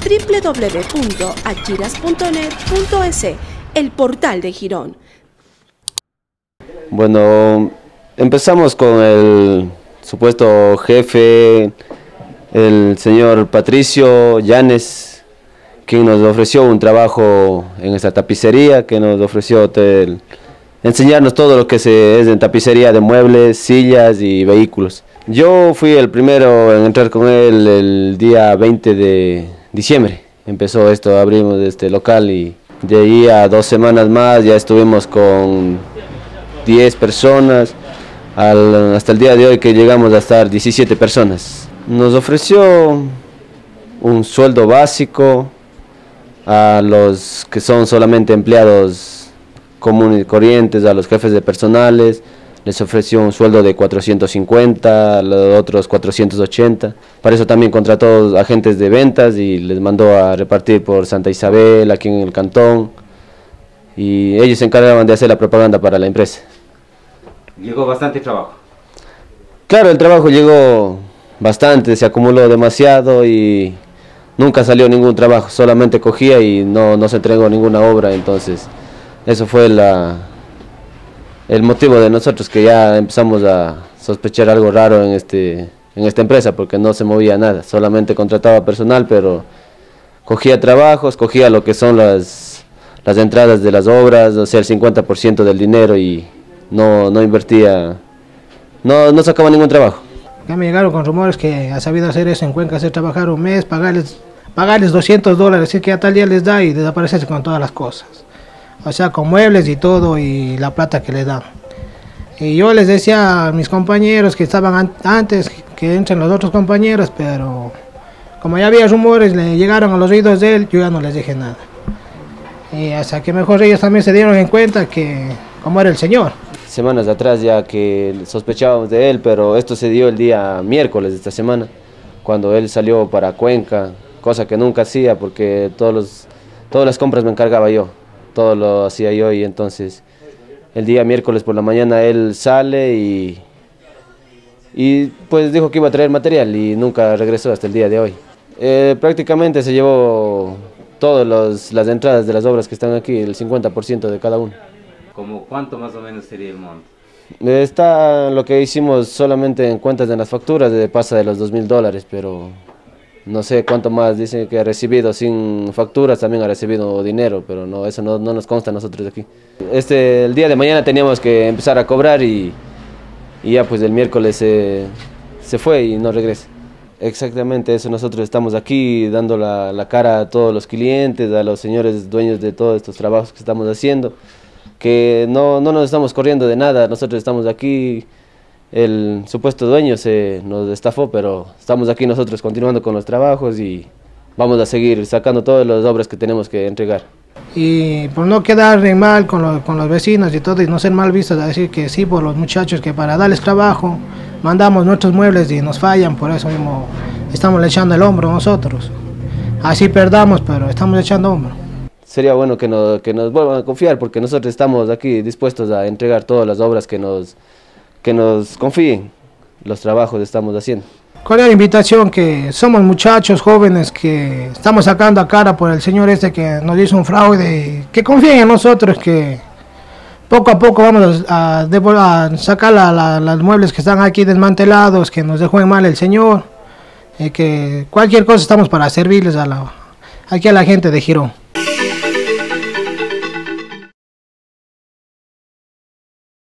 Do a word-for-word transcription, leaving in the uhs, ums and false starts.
doble u doble u doble u punto achiras punto net punto es, el portal de Girón. Bueno, empezamos con el supuesto jefe, el señor Patricio Llanes, quien nos ofreció un trabajo en esta tapicería, que nos ofreció el, enseñarnos todo lo que se, es en tapicería de muebles, sillas y vehículos. Yo fui el primero en entrar con él el día veinte de diciembre. Empezó esto, abrimos este local y de ahí a dos semanas más ya estuvimos con diez personas, al, hasta el día de hoy que llegamos a estar diecisiete personas. Nos ofreció un sueldo básico a los que son solamente empleados comunes y corrientes, a los jefes de personales, les ofreció un sueldo de cuatrocientos cincuenta, a los otros cuatrocientos ochenta. Para eso también contrató agentes de ventas y les mandó a repartir por Santa Isabel, aquí en el cantón, y ellos se encargaban de hacer la propaganda para la empresa. ¿Llegó bastante trabajo? Claro, el trabajo llegó bastante, se acumuló demasiado y nunca salió ningún trabajo, solamente cogía y no, no se entregó ninguna obra. Entonces eso fue la, el motivo de nosotros, que ya empezamos a sospechar algo raro en, este, en esta empresa, porque no se movía nada, solamente contrataba personal, pero cogía trabajos, cogía lo que son las, las entradas de las obras, o sea, el cincuenta por ciento del dinero, y no, no invertía, no, no sacaba ningún trabajo. Ya me llegaron con rumores que ha sabido hacer eso en Cuenca, hacer trabajar un mes, pagarles, pagarles doscientos dólares, así que a tal día les da y desaparecerse con todas las cosas. O sea, con muebles y todo, y la plata que le dan. Y yo les decía a mis compañeros que estaban an antes, que entren los otros compañeros, pero como ya había rumores, le llegaron a los oídos de él, yo ya no les dije nada. Y hasta que mejor ellos también se dieron en cuenta que cómo era el señor. Semanas atrás ya que sospechábamos de él, pero esto se dio el día miércoles de esta semana, cuando él salió para Cuenca, cosa que nunca hacía porque todos los, todas las compras me encargaba yo, todo lo hacía yo, y entonces el día miércoles por la mañana él sale y, y pues dijo que iba a traer material y nunca regresó hasta el día de hoy. Eh, prácticamente se llevó todas los, las entradas de las obras que están aquí, el cincuenta por ciento de cada uno. ¿Cómo cuánto más o menos sería el monto? Está lo que hicimos solamente en cuentas de las facturas, de, pasa de los dos mil dólares, pero no sé cuánto más. Dicen que ha recibido sin facturas, también ha recibido dinero, pero no, eso no, no nos consta a nosotros aquí. Este, el día de mañana teníamos que empezar a cobrar y, y ya pues el miércoles se, se fue y no regresa. Exactamente eso, nosotros estamos aquí dando la, la cara a todos los clientes, a los señores dueños de todos estos trabajos que estamos haciendo, que no, no nos estamos corriendo de nada, nosotros estamos aquí, el supuesto dueño se nos estafó, pero estamos aquí nosotros continuando con los trabajos y vamos a seguir sacando todas las obras que tenemos que entregar. Y por no quedar en mal con, lo, con los vecinos y todo, y no ser mal vistos, a decir que sí por los muchachos, que para darles trabajo mandamos nuestros muebles y nos fallan, por eso mismo estamos echando el hombro nosotros. Así perdamos, pero estamos echando hombro. Sería bueno que nos, que nos vuelvan a confiar, porque nosotros estamos aquí dispuestos a entregar todas las obras que nos, que nos confíen, los trabajos estamos haciendo. Cordial invitación, que somos muchachos jóvenes que estamos sacando a cara por el señor este que nos hizo un fraude, que confíen en nosotros, que poco a poco vamos a, a, a sacar la, la, los muebles que están aquí desmantelados, que nos dejó en mal el señor, y que cualquier cosa estamos para servirles a la, aquí a la gente de Girón.